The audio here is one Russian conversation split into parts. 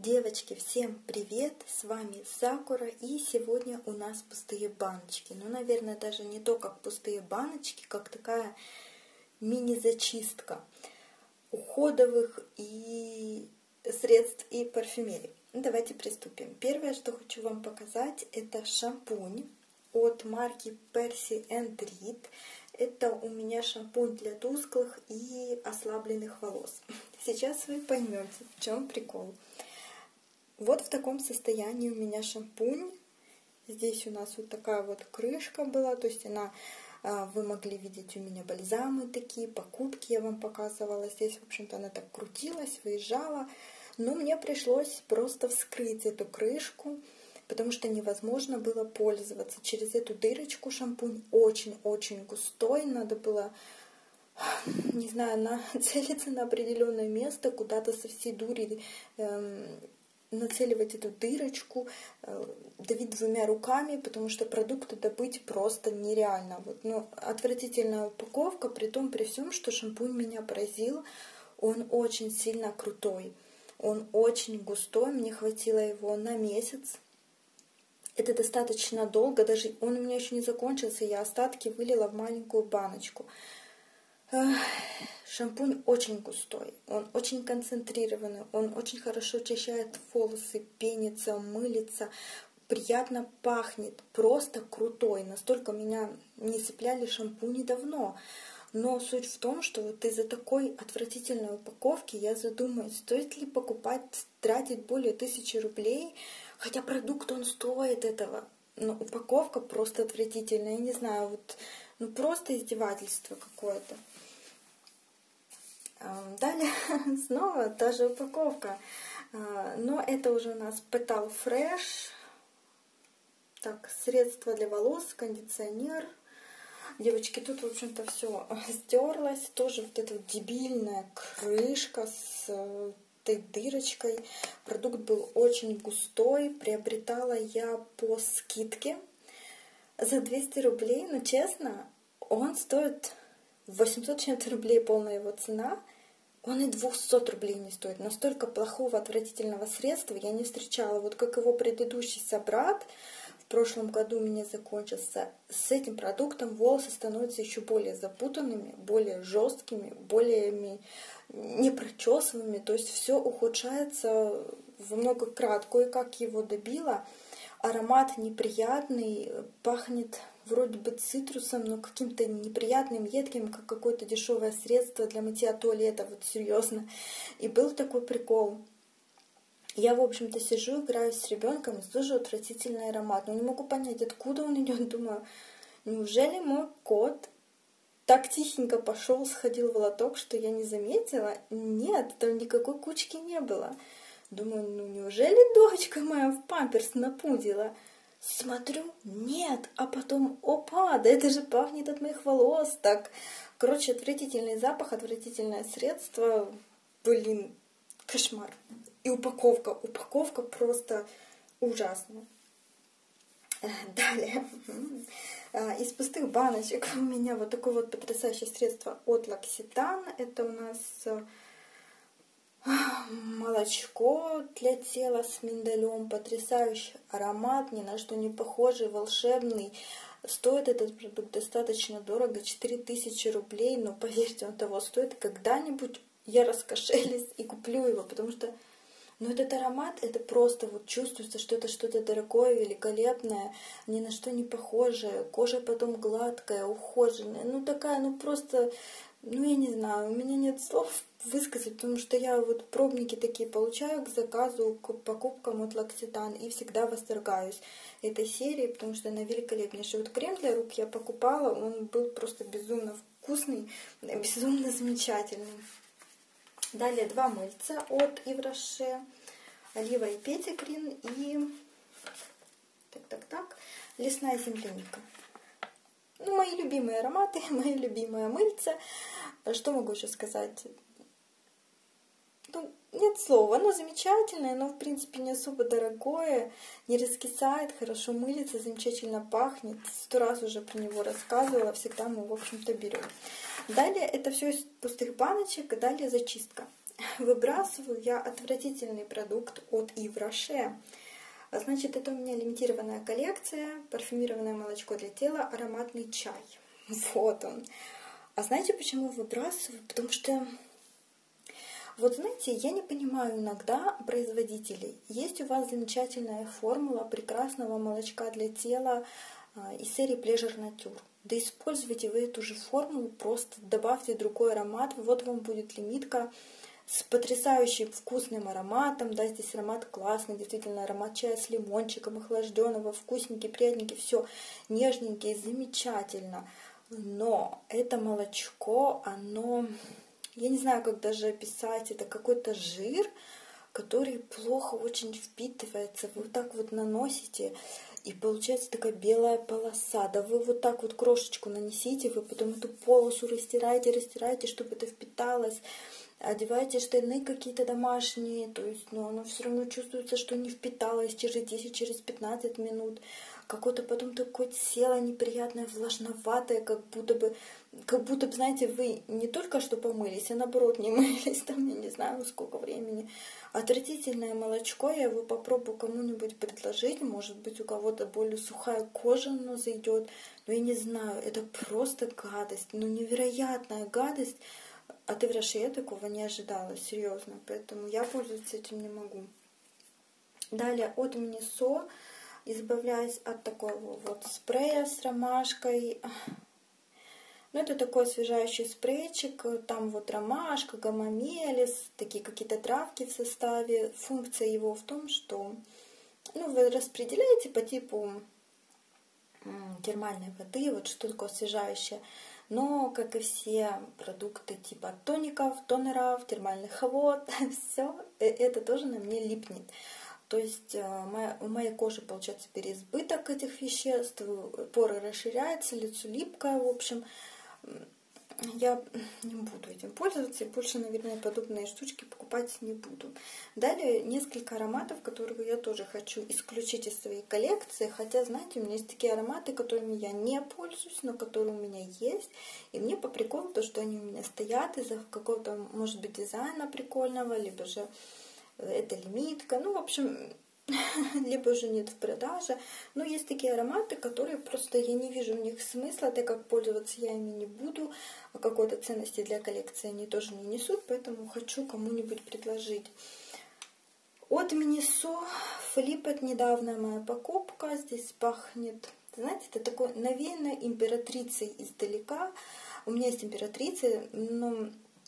Девочки, всем привет! С вами Сакура, и сегодня у нас пустые баночки. Ну, наверное, даже не то, как пустые баночки, как такая мини-зачистка уходовых и средств и парфюмерии. Давайте приступим. Первое, что хочу вам показать, это шампунь от марки Percy and Reed. Это у меня шампунь для тусклых и ослабленных волос. Сейчас вы поймете, в чем прикол. Вот в таком состоянии у меня шампунь. Здесь у нас вот такая вот крышка была, то есть вы могли видеть у меня бальзамы такие, покупки я вам показывала. Здесь, в общем-то, она так крутилась, выезжала. Но мне пришлось просто вскрыть эту крышку, потому что невозможно было пользоваться. Через эту дырочку шампунь очень-очень густой, надо было, не знаю, целиться на определенное место, куда-то со всей дури нацеливать эту дырочку, давить двумя руками, потому что продукты добыть просто нереально. Вот, ну, отвратительная упаковка, при всем, что шампунь меня поразил. Он очень сильно крутой, он очень густой, мне хватило его на месяц. Это достаточно долго, даже он у меня еще не закончился, я остатки вылила в маленькую баночку. Шампунь очень густой, он очень концентрированный, он очень хорошо очищает волосы, пенится, мылится, приятно пахнет, просто крутой. Настолько меня не цепляли шампуни давно. Но суть в том, что вот из-за такой отвратительной упаковки я задумаюсь, стоит ли покупать, тратить более 1000 рублей, хотя продукт он стоит этого. Но упаковка просто отвратительная, я не знаю, вот, ну просто издевательство какое-то. Далее снова та же упаковка, но это уже у нас Petal Fresh, так, средство для волос, кондиционер. Девочки, тут, в общем-то, все стерлось, тоже вот эта вот дебильная крышка с этой дырочкой. Продукт был очень густой, приобретала я по скидке за 200 рублей, но честно, он стоит 800 чем-то рублей, полная его цена. Он и 200 рублей не стоит. Настолько плохого, отвратительного средства я не встречала. Вот как его предыдущий собрат в прошлом году у меня закончился. С этим продуктом волосы становятся еще более запутанными, более жесткими, более непрочесанными. То есть все ухудшается во много крат. Кое-как его добила. Аромат неприятный, пахнет вроде бы цитрусом, но каким-то неприятным, едким, как какое-то дешевое средство для мытья туалета, вот серьезно. И был такой прикол. Я, в общем-то, сижу, играю с ребенком, и слышу отвратительный аромат. Но не могу понять, откуда он идет. Думаю, неужели мой кот так тихенько пошел, сходил в лоток, что я не заметила? Нет, там никакой кучки не было. Думаю, ну неужели дочка моя в памперс напудила? Смотрю, нет, а потом, опа, да это же пахнет от моих волос так. Короче, отвратительный запах, отвратительное средство, блин, кошмар. И упаковка просто ужасная. Далее, из пустых баночек у меня вот такое вот потрясающее средство от L'Occitane. Это у нас молочко для тела с миндалем, потрясающий аромат, ни на что не похожий, волшебный. Стоит этот продукт достаточно дорого, 4000 рублей, но поверьте, он того стоит. Когда-нибудь я раскошелюсь и куплю его, потому что этот аромат, это просто вот чувствуется, что это что-то дорогое, великолепное, ни на что не похожее, кожа потом гладкая, ухоженная, такая, просто, я не знаю, у меня нет слов высказать, потому что я вот пробники такие получаю к заказу, к покупкам от L'Occitane и всегда восторгаюсь этой серией, потому что она великолепнейшая. Вот крем для рук я покупала, он был просто безумно вкусный, безумно замечательный. Далее 2 мыльца от Yves Rocher, олива и педигрин и лесная земляника. Мои любимые ароматы, мои любимые мыльца. Что могу еще сказать? Нет слова, оно замечательное, но в принципе не особо дорогое, не раскисает, хорошо мылится, замечательно пахнет. 100 раз уже про него рассказывала, всегда мы, в общем-то, берем. Далее это все из пустых баночек, далее зачистка. Выбрасываю я отвратительный продукт от Yves Rocher. Значит, это у меня лимитированная коллекция, парфюмированное молочко для тела, ароматный чай. Вот он. А знаете, почему выбрасываю? Потому что, вот знаете, я не понимаю иногда производителей. Есть у вас замечательная формула прекрасного молочка для тела из серии Pleasure Nature. Да используйте вы эту же формулу, просто добавьте другой аромат. Вот вам будет лимитка с потрясающим вкусным ароматом. Да, здесь аромат классный, действительно, аромат чая с лимончиком, охлажденного, вкусненький, приятненький, все нежненький, замечательно. Но это молочко, оно, я не знаю, как даже описать, это какой-то жир, который плохо очень впитывается. Вы вот так вот наносите, и получается такая белая полоса. Да вы вот так вот крошечку нанесите, вы потом эту полосу растираете, чтобы это впиталось. Одеваете штаны какие-то домашние, то есть, но оно все равно чувствуется, что не впиталось через 10, через 15 минут. Какое-то потом такое тело неприятное, влажноватое, как будто бы, знаете, вы не только что помылись, а наоборот не мылись, там, я не знаю, сколько времени. Отвратительное молочко, я его попробую кому-нибудь предложить, может быть, у кого-то более сухая кожа, но зайдет, но я не знаю, это просто гадость, ну невероятная гадость. От Yves Rocher я такого не ожидала, серьезно, поэтому я пользоваться этим не могу. Далее от Miniso избавляюсь от такого вот спрея с ромашкой. Ну, это такой освежающий спрейчик, там вот ромашка, гамамелис, такие какие-то травки в составе. Функция его в том, что вы распределяете по типу термальной воды, вот что такое освежающее. Но, как и все продукты типа тоников, тонеров, термальных вод, все это тоже на мне липнет. То есть у моей кожи получается переизбыток этих веществ, поры расширяются, лицо липкое, в общем. Я не буду этим пользоваться и больше, наверное, подобные штучки покупать не буду. Далее несколько ароматов, которые я тоже хочу исключить из своей коллекции. Хотя, знаете, у меня есть такие ароматы, которыми я не пользуюсь, но которые у меня есть. И мне по приколу то, что они у меня стоят из-за какого-то, может быть, дизайна прикольного, либо же это лимитка. Ну, в общем, либо уже нет в продаже. Но есть такие ароматы, которые просто я не вижу в них смысла, так как пользоваться я ими не буду, а какой-то ценности для коллекции они тоже не несут, поэтому хочу кому-нибудь предложить. От Miniso Флиппет, недавняя моя покупка. Здесь пахнет, знаете, это такой навеянной императрицей издалека. У меня есть императрица, но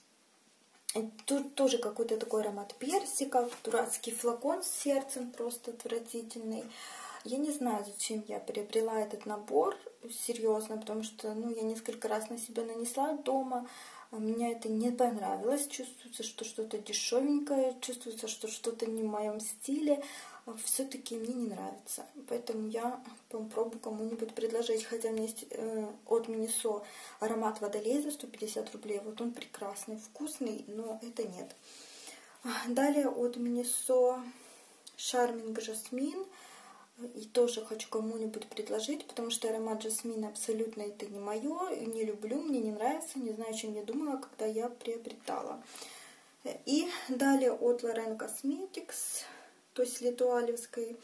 тут тоже какой-то такой аромат персика, дурацкий флакон с сердцем, просто отвратительный. Я не знаю, зачем я приобрела этот набор, серьезно, потому что я несколько раз на себя нанесла дома, мне это не понравилось, чувствуется, что что-то дешевенькое, чувствуется, что что-то не в моем стиле, все-таки мне не нравится. Поэтому я попробую кому-нибудь предложить. Хотя у меня есть от Miniso аромат Водолей за 150 рублей. Вот он прекрасный, вкусный, но это нет. Далее от Miniso Charming Jasmine. И тоже хочу кому-нибудь предложить, потому что аромат жасмина абсолютно это не мое, не люблю, мне не нравится, не знаю, о чем я думала, когда я приобретала. И далее от L'Oréal Cosmetics, то есть литуалевской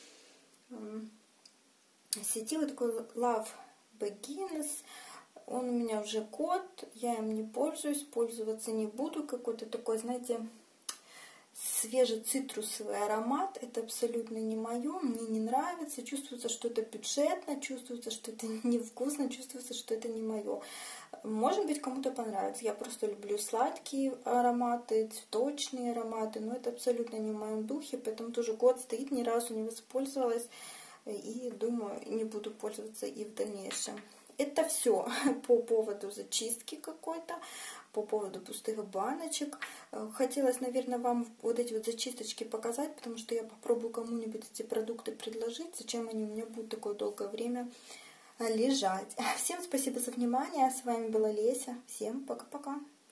сети, вот такой Love Begins. Он у меня уже год, я им не пользуюсь, пользоваться не буду. Какой-то такой, знаете, свежецитрусовый аромат. Это абсолютно не мое, мне не нравится. Чувствуется, что это бюджетно, чувствуется, что это невкусно, чувствуется, что это не мое. Может быть, кому-то понравится. Я просто люблю сладкие ароматы, цветочные ароматы, но это абсолютно не в моем духе, поэтому тоже год стоит, ни разу не воспользовалась и думаю, не буду пользоваться и в дальнейшем. Это все по поводу зачистки какой-то, по поводу пустых баночек. Хотелось, наверное, вам вот эти вот зачисточки показать, потому что я попробую кому-нибудь эти продукты предложить. Зачем они у меня будут такое долгое время лежать. Всем спасибо за внимание. С вами была Леся. Всем пока-пока.